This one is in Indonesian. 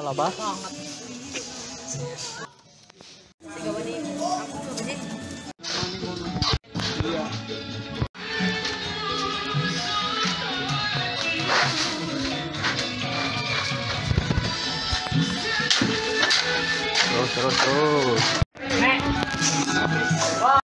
Salah apa? Banget. Tiga menit. Aku tuh menit. Iya. Terus.